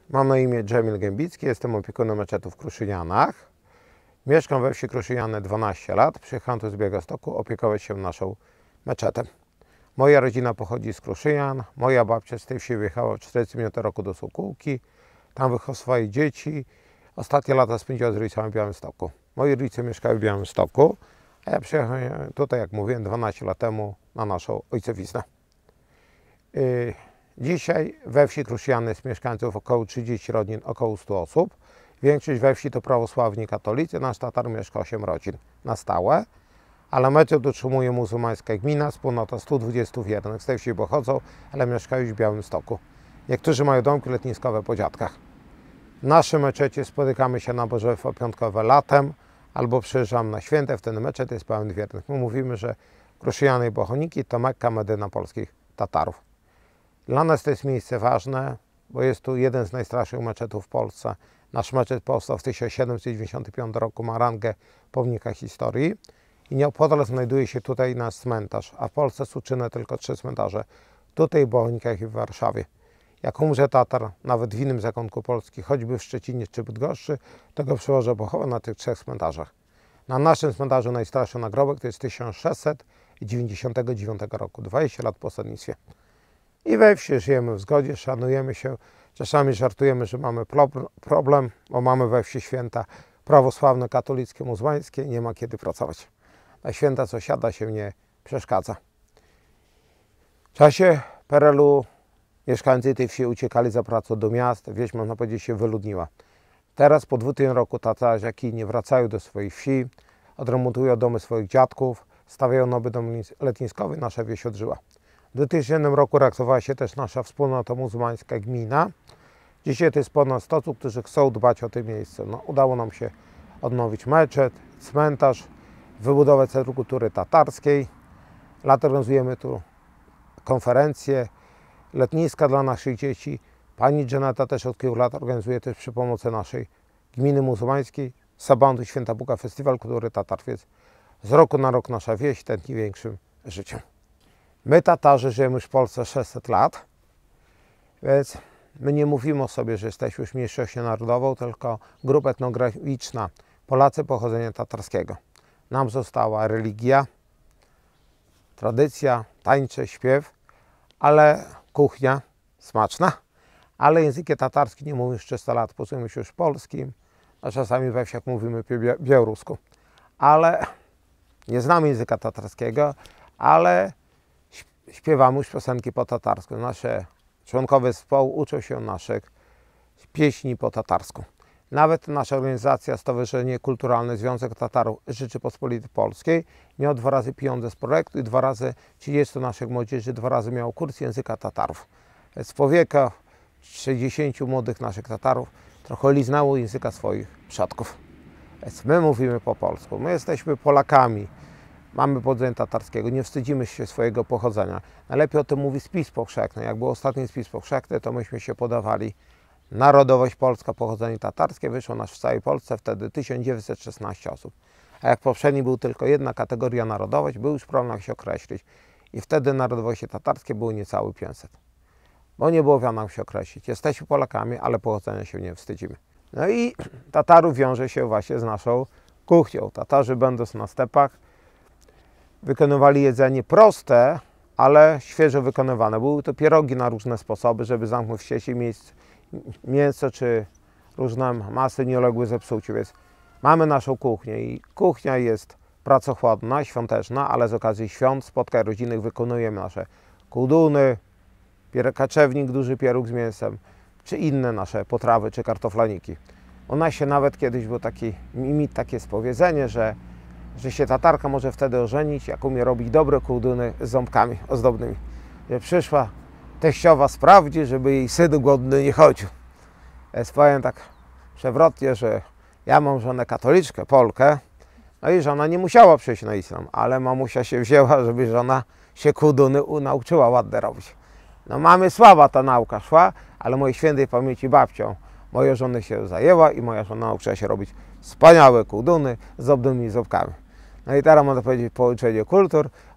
Mam na imię Dżemil Gębicki, jestem opiekunem meczetu w Kruszynianach. Mieszkam we wsi Kruszyniane 12 lat. Przyjechałem tu z Białegostoku opiekować się naszą meczetem. Moja rodzina pochodzi z Kruszynian. Moja babcia z tej wsi wyjechała w 45 roku do Sokółki. Tam wychowała swoje dzieci. Ostatnie lata spędziła z rodzicami w Białymstoku. Moi rodzice mieszkają w Białymstoku, a ja przyjechałem tutaj, jak mówiłem, 12 lat temu na naszą ojcowiznę. Dzisiaj we wsi Kruszyniany jest mieszkańców około 30 rodzin, około 100 osób. Większość we wsi to prawosławni katolicy, nasz Tatar mieszka 8 rodzin na stałe, ale meczet utrzymuje muzułmańska gmina, wspólnota 120 wiernych. Z tej wsi pochodzą, ale mieszkają już w Białymstoku. Niektórzy mają domki letniskowe po dziadkach. W naszym meczecie spotykamy się na nabożeństwo piątkowe latem albo przyjeżdżamy na święta, wtedy meczet jest pełen wiernych. My mówimy, że Kruszyniany i Bochoniki to Mekka, Medyna polskich Tatarów. Dla nas to jest miejsce ważne, bo jest tu jeden z najstarszych meczetów w Polsce. Nasz meczet powstał w 1795 roku, ma rangę pomnika historii i nieopodal znajduje się tutaj nasz cmentarz, a w Polsce są czynne tylko 3 cmentarze, tutaj w Bochonikach i w Warszawie. Jak umrze Tatar, nawet w innym zakątku Polski, choćby w Szczecinie czy Bydgoszczy, to go przyłożę pochowę na tych 3 cmentarzach. Na naszym cmentarzu najstarszy nagrobek to jest 1699 roku, 20 lat po osadnictwie. I we wsi żyjemy w zgodzie, szanujemy się. Czasami żartujemy, że mamy problem, bo mamy we wsi święta prawosławne, katolickie, muzułmańskie. Nie ma kiedy pracować. Na święta sąsiada się nie przeszkadza. W czasie PRL-u mieszkańcy tej wsi uciekali za pracą do miast. Wieś, można powiedzieć, się wyludniła. Teraz po 2000 roku Tatarzaki nie wracają do swojej wsi, odremontują domy swoich dziadków, stawiają nowy dom letniskowy, nasza wieś odżyła. W 2000 roku reaktywowała się też nasza wspólnota muzułmańska gmina. Dzisiaj to jest ponad 100 osób, którzy chcą dbać o to miejsce. Udało nam się odnowić meczet, cmentarz, wybudować Centrum Kultury Tatarskiej. Latem organizujemy tu konferencje, letniska dla naszych dzieci. Pani Dżaneta też od kilku lat organizuje też przy pomocy naszej gminy muzułmańskiej Sabantu Święta Buka Festiwal Kultury Tatar. Więc z roku na rok nasza wieś tętni większym życiem. My, Tatarzy, żyjemy już w Polsce 600 lat, więc my nie mówimy o sobie, że jesteśmy już mniejszością narodową, tylko grupa etnograficzna, Polacy pochodzenia tatarskiego. Nam została religia, tradycja, tańcze, śpiew, ale kuchnia smaczna, ale językiem tatarskim nie mówimy już 300 lat, posługujemy się już polskim, a czasami we wsiach mówimy po białorusku. Ale nie znamy języka tatarskiego, ale śpiewamy już piosenki po tatarsku. Nasze członkowie zespołu uczą się naszych pieśni po tatarsku. Nawet nasza organizacja, Stowarzyszenie Kulturalne Związek Tatarów Rzeczypospolitej Polskiej, miał 2 razy pieniądze z projektu i 2 razy 30 naszych młodzieży 2 razy miało kurs języka Tatarów. Z powieka 60 młodych naszych Tatarów trochę liznało języka swoich przodków. Więc my mówimy po polsku. My jesteśmy Polakami. Mamy pochodzenie tatarskiego, nie wstydzimy się swojego pochodzenia. Najlepiej o tym mówi spis powszechny. Jak był ostatni spis powszechny, to myśmy się podawali. Narodowość polska, pochodzenie tatarskie, wyszło nas w całej Polsce wtedy 1916 osób. A jak poprzedni był tylko jedna kategoria narodowość, był już problem jak się określić. I wtedy narodowości tatarskie były niecałe 500. Bo nie było wiadomo jak się określić. Jesteśmy Polakami, ale pochodzenia się nie wstydzimy. No i Tatarów wiąże się właśnie z naszą kuchnią. Tatarzy będąc na stepach, wykonywali jedzenie proste, ale świeżo wykonywane. Były to pierogi na różne sposoby, żeby zamknąć w sieci mięso czy różne masy nie uległy zepsuciu. Więc mamy naszą kuchnię i kuchnia jest pracochłonna, świąteczna, ale z okazji świąt, spotkań rodzinnych wykonujemy nasze kuduny, kaczewnik, duży pieróg z mięsem, czy inne nasze potrawy, czy kartoflaniki. U nas się nawet kiedyś był taki mit, takie powiedzenie, że się Tatarka może wtedy ożenić, jak umie robić dobre kuduny z ząbkami ozdobnymi. Że przyszła teściowa sprawdzi, żeby jej syn głodny nie chodził. Więc powiem tak przewrotnie, że ja mam żonę katoliczkę, Polkę, no i żona nie musiała przejść na islam, ale mamusia się wzięła, żeby żona się kuduny nauczyła ładne robić. No mamy słaba ta nauka szła, ale mojej świętej pamięci babcią moja żona się zajęła i moja żona nauczyła się robić wspaniałe kuduny z ozdobnymi ząbkami. No i teraz można powiedzieć połączenie kultur,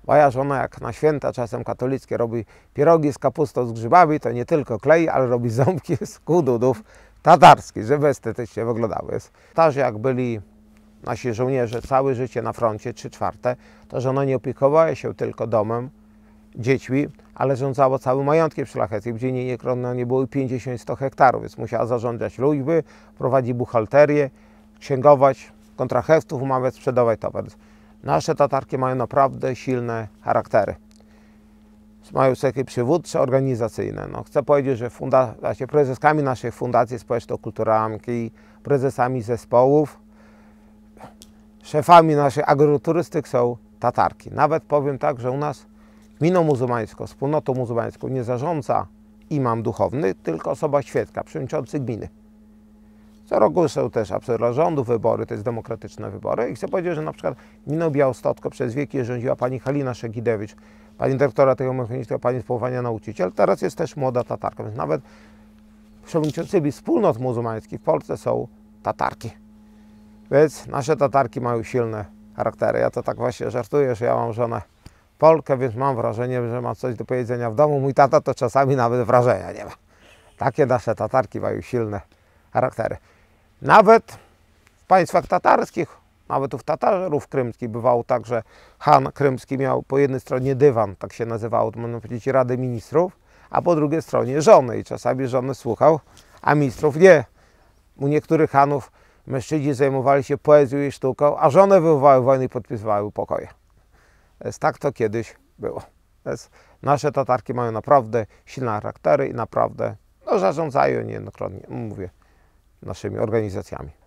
Moja żona jak na święta czasem katolickie robi pierogi z kapustą, z grzybami, to nie tylko klei, ale robi ząbki z kududów tatarskich, żeby estetycznie wyglądały. Tatarzy jak byli nasi żołnierze całe życie na froncie, 3/4, to żona nie opiekowała się tylko domem, dziećmi, ale rządzała całym majątkiem szlacheckim, gdzie nie było 50-100 hektarów, więc musiała zarządzać ludźmi, prowadzić buchalterię, księgować, kontrahentów umawiać, sprzedawać towar. Nasze tatarki mają naprawdę silne charaktery. Mają cechy przywódcze, organizacyjne. No, chcę powiedzieć, że prezeskami naszych fundacji społeczno-kulturalnych, prezesami zespołów, szefami naszych agroturystyk są tatarki. Nawet powiem tak, że u nas gminą muzułmańską, wspólnotą muzułmańską nie zarządza imam duchowny, tylko osoba świecka, przewodniczący gminy. Co roku są też absolutnie rządu wybory, to jest demokratyczne wybory. I chcę powiedzieć, że na przykład gminą Białostocko przez wieki rządziła pani Halina Szegidewicz, pani dyrektora tego mechanizmu, pani z powołania nauczyciel. Teraz jest też młoda tatarka, więc nawet przewodniczącymi wspólnot muzułmańskich w Polsce są tatarki. Więc nasze tatarki mają silne charaktery. Ja to tak właśnie żartuję, że ja mam żonę Polkę, więc mam wrażenie, że ma coś do powiedzenia w domu. Mój tata to czasami nawet wrażenia nie ma. Takie nasze tatarki mają silne charaktery. Nawet w państwach tatarskich, nawet u Tatarów krymskich bywało tak, że Han krymski miał po jednej stronie dywan, tak się nazywało, to można powiedzieć Rady Ministrów, a po drugiej stronie żony i czasami żony słuchał, a ministrów nie. U niektórych Hanów mężczyźni zajmowali się poezją i sztuką, a żony wywoływały wojny i podpisywały pokoje. Tak to kiedyś było. Nasze tatarki mają naprawdę silne charaktery i naprawdę zarządzają niejednokrotnie, mówię, naszymi organizacjami.